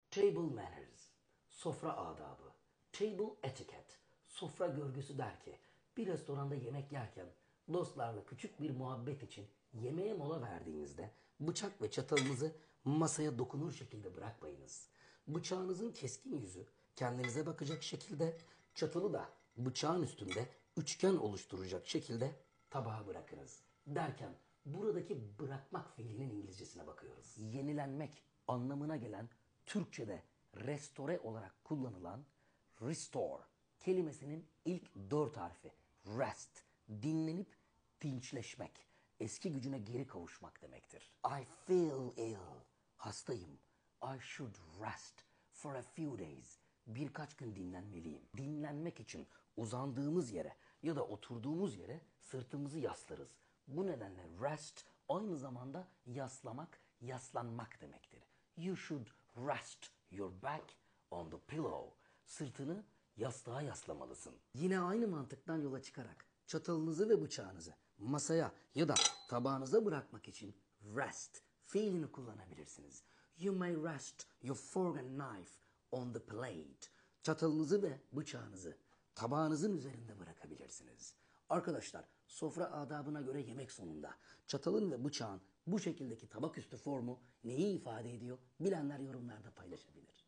Table manners, sofra adabı, table etiquette, sofra görgüsü der ki bir restoranda yemek yerken dostlarla küçük bir muhabbet için yemeğe mola verdiğinizde bıçak ve çatalınızı masaya dokunur şekilde bırakmayınız. Bıçağınızın keskin yüzü kendinize bakacak şekilde, çatalı da bıçağın üstünde üçgen oluşturacak şekilde tabağa bırakınız. Derken buradaki bırakmak fiilinin İngilizcesine bakıyoruz. Yenilenmek anlamına gelen Türkçe'de restore olarak kullanılan restore kelimesinin ilk 4 harfi rest, dinlenip dinçleşmek, eski gücüne geri kavuşmak demektir. I feel ill, hastayım. I should rest for a few days. Birkaç gün dinlenmeliyim. Dinlenmek için uzandığımız yere ya da oturduğumuz yere sırtımızı yaslarız. Bu nedenle rest aynı zamanda yaslamak, yaslanmak demektir. You should rest your back on the pillow. Sırtını yastığa yaslamalısın. Yine aynı mantıktan yola çıkarak çatalınızı ve bıçağınızı masaya ya da tabağınıza bırakmak için rest fiilini kullanabilirsiniz. You may rest your fork and knife on the plate. Çatalınızı ve bıçağınızı tabağınızın üzerinde bırakabilirsiniz. Arkadaşlar, sofra adabına göre yemek sonunda çatalın ve bıçağın bu şekildeki tabak üstü formu neyi ifade ediyor? Bilenler yorumlarda paylaşabilir.